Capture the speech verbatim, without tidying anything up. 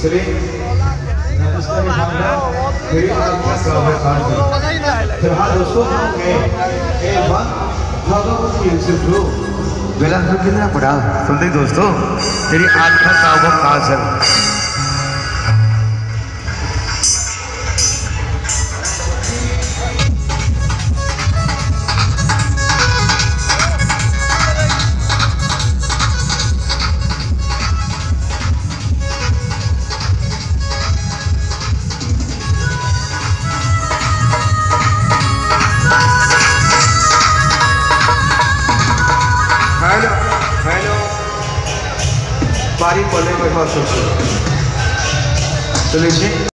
चलिए फिलहाल दोस्तों बेला कितना बड़ा सुनते दोस्तों तेरी आत्मा का वो काजल बारी बोलने को बहुत सोचिए तो लीजिए।